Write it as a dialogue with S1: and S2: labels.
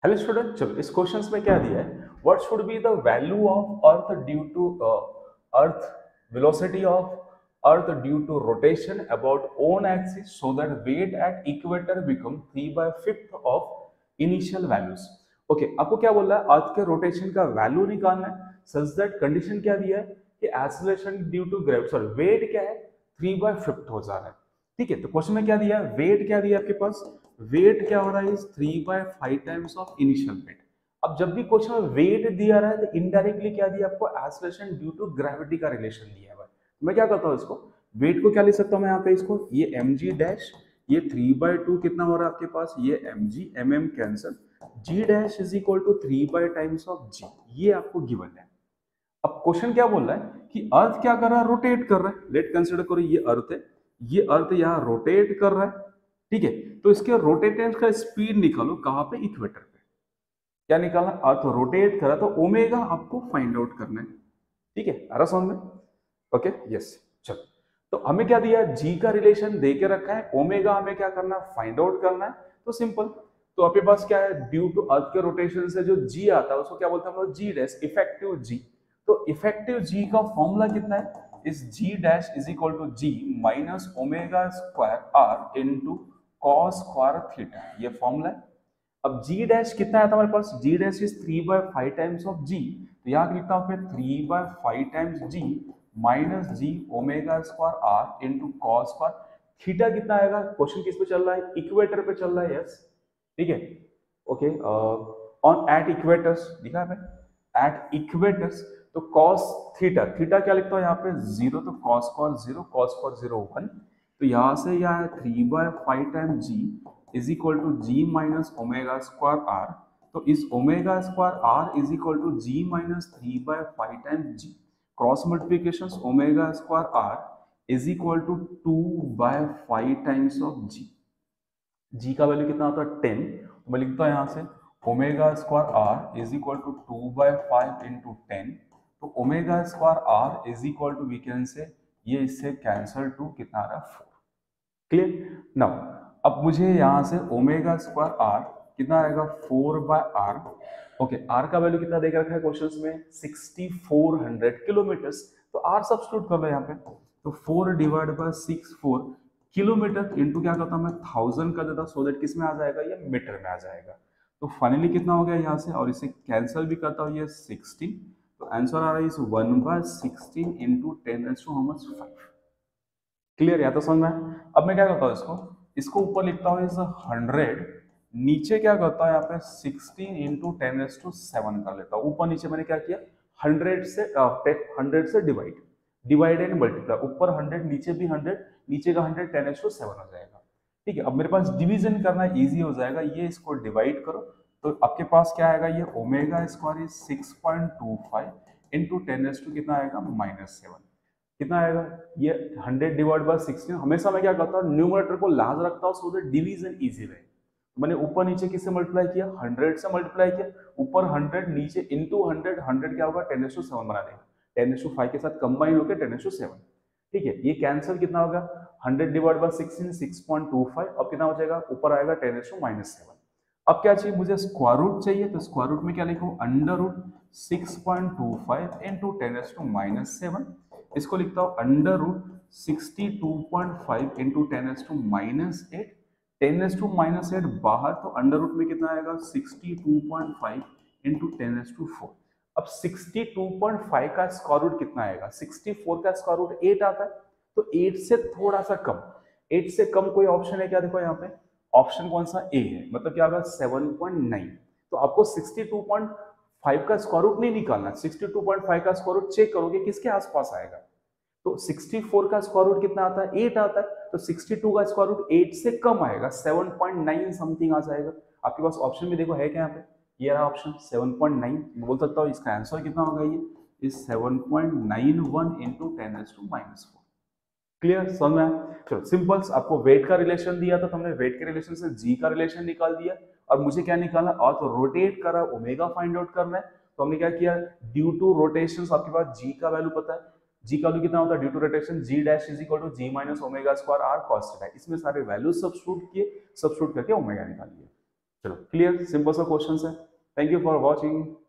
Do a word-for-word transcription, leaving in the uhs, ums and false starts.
S1: Hello student, चलो इस questions में क्या दिया है, what should be the value of earth due to earth velocity of earth due to rotation about own axis so that weight at equator become three by fifth of initial values. Okay, आपको क्या बोल रहा है, अर्थ के rotation का value निकालना है such that condition क्या दिया है कि acceleration due to gravity, sorry weight क्या है, थ्री बाय फिफ्थ हो जा रहा है। ठीक है, तो क्वेश्चन में क्या दिया है, वेट क्या दिया है आपके पास, वेट क्या हो रहा है is three by five times of initial weight. अब जब भी क्वेश्चन में वेट दिया रहा है तो इनडायरेक्टली क्या दिया आपको, एक्सेलरेशन ड्यू टू ग्रेविटी का रिलेशन दिया है। मैं क्या करता हूँ, इसको वेट को क्या लिख सकता हूँ मैं यहाँ पे, इसको ये एम जी डैश, ये थ्री बाय टू कितना हो रहा है आपके पास, ये m g m m cancel, g dash is equal to three by times of g, ये आपको गिवन है। अब क्वेश्चन क्या बोल रहा है कि अर्थ क्या कर रहा है, रोटेट कर रहा है। लेट कंसिडर करो ये अर्थ है, ये अर्थ यहाँ रोटेट कर रहा है। ठीक है, तो इसके रोटेटेंस का स्पीड निकालो कहां पे, इक्वेटर पे। क्या निकालना, अर्थ रोटेट कर रहा है तो ओमेगा आपको फाइंड आउट करना है। ठीक है, आ रहा समझ में? Okay, yes. चलो, तो हमें क्या दिया है, जी का रिलेशन दे के रखा है, ओमेगा हमें क्या करना है, फाइंड आउट करना है। तो सिंपल, तो आपके पास क्या है, ड्यू टू अर्थ के रोटेशन से जो जी आता है उसको क्या बोलते हैं हम लोग, जी डैश, इफेक्टिव जी। तो इफेक्टिव जी का फॉर्मूला कितना है, इस g dash is equal to g minus omega square r into cos square theta, ये फॉर्मूला है। अब जी डैश कितना आया था हमारे पास, g dash is three by five times of g, तो यहाँ लिखता हूँ फिर three by five times g minus g omega square r into cos square theta. कितना आएगा, क्वेश्चन किस पे चल रहा है, इक्वेटर पे चल रहा है, यस। ठीक है, ओके, ऑन एट इक्वेटर्स लिखा है, एट इक्वेटर्स। तो कॉस थीटा, थीटा क्या लिखता हूँ यहाँ पे, जीरो, तो cos square zero, cos square zero one, तो यहाँ से यह है three by five time g is equal to g minus omega square r. तो इस omega square r is equal to g minus three by five time g, cross multiplication omega square r is equal to two by five times of ji. G का value कितना होता है, ten, तो मैं लिखता हूँ यहाँ से omega square r is equal to two by five into ten. तो omega square r is equal to, we can say, ये इससे कैंसल टू कितना आ रहा है, फोर। क्लियर नाउ, अब मुझे यहाँ से ओमेगा स्क्वायर आर कितना आएगा, four by r. Okay, r का वैल्यू कितना देकर रखा है क्वेश्चंस में, सिक्सटी फोर हंड्रेड किलोमीटर्स। तो आर सब्स्टिट्यूट कर लो यहाँ पे, तो four divide by six four kilometre into क्या करता हूँ मैं, थाउजेंड कर देता, सो दैट किस में आ जाएगा, ये मीटर में आ जाएगा। तो फाइनली कितना हो गया यहाँ से, और इसे कैंसिल भी करता हूँ, ये सिक्सटीन। तो आंसर आ रहा है इस one by sixteen into ten to how much, five. Clear, या तो समझ में आया? अब मैं क्या करता हूँ, इसको इसको ऊपर लिखता हूँ इज हंड्रेड, नीचे क्या करता हूँ यहाँ पे सिक्सटीन इंटू टेन एस टू सेवन कर लेता हूँ। ऊपर नीचे मैंने क्या किया, हंड्रेड से हंड्रेड से डिवाइड, डिवाइड एंड मल्टीप्लाई, ऊपर हंड्रेड नीचे भी हंड्रेड, नीचे का हंड्रेड, टेन एस टू सेवन हो जाएगा। ठीक है, अब मेरे पास डिवीजन करना इजी हो जाएगा, ये इसको डिवाइड करो, तो आपके पास क्या आएगा, ये omega square is six point two five into ten's to टू कितना आएगा, माइनस सेवन। कितना आएगा, ये हंड्रेड डिवाइड बाय सिक्सटीन। हमेशा मैं क्या करता हूँ, न्यूमरेटर को लाज रखता हूँ सो दैट डिवीजन इजी रहे। मैंने ऊपर नीचे किससे मल्टीप्लाई किया, हंड्रेड से मल्टीप्लाई किया, ऊपर हंड्रेड नीचे इंटू हंड्रेड, हंड्रेड क्या होगा, टेन टू सेवन बना देगा, टेन टू फाइव के साथ कंबाइन होकर टेन टू सेवन। ठीक है, ये कैंसिल कितना होगा, hundred divide by sixteen six point two five, अब कितना हो जाएगा, ऊपर आएगा टेन टू माइनस सेवन। अब क्या चाहिए मुझे, स्क्वायर रूट चाहिए, तो स्क्वायर रूट में क्या लिखूं, under root six point two five into ten to minus seven. इसको लिखता हूं under root sixty two point five into ten to minus eight, ten to minus eight बाहर, तो अंडर रूट में कितना आएगा, sixty two point five into ten to four. अब sixty two point five का स्क्वायर रूट कितना आएगा, sixty four का स्क्वायर रूट एट आता है, तो एट से थोड़ा सा कम, एट से कम कोई ऑप्शन है क्या, देखो यहाँ पे ऑप्शन कौन सा, ए है, मतलब क्या होगा सेवन पॉइंट नाइन। तो आपको सिक्सटी टू पॉइंट फाइव का स्क्वायर रूट नहीं निकालना, सिक्सटी टू पॉइंट फाइव का स्क्वायर रूट चेक करोगे किसके आसपास आएगा, तो सिक्सटी फोर का स्क्वायर रूट कितना आता है, एट आता है, तो सिक्सटी टू का स्क्वायर रूट एट से कम आएगा, सेवन पॉइंट नाइन समथिंग आ जाएगा। आपके पास ऑप्शन में देखो है क्या यहाँ पे, ये रहा ऑप्शन सेवन पॉइंट नाइन। मैं बोल सकता हूँ इसका आंसर कितना होगा, ये इस seven point nine one into ten to minus four. Clear, समझ में आया? चलो सिंपल, आपको वेट का रिलेशन दिया था तो हमने वेट के रिलेशन से जी का रिलेशन निकाल दिया, और मुझे क्या निकालना, और तो रोटेट करा, ओमेगा फाइंड आउट करना है, तो हमने क्या किया, ड्यू टू रोटेशन आपके पास जी का वैल्यू पता है, जी का वैल्यू कितना होता है, due to rotation g dash is equal to g minus omega square r cos theta, इसमें सारे वैल्यू सब्स्टिट्यूट किए, सब्स्टिट्यूट करके ओमेगा निकाल लिया। चलो क्लियर, सिंपल सा क्वेश्चन है। Thank you for watching.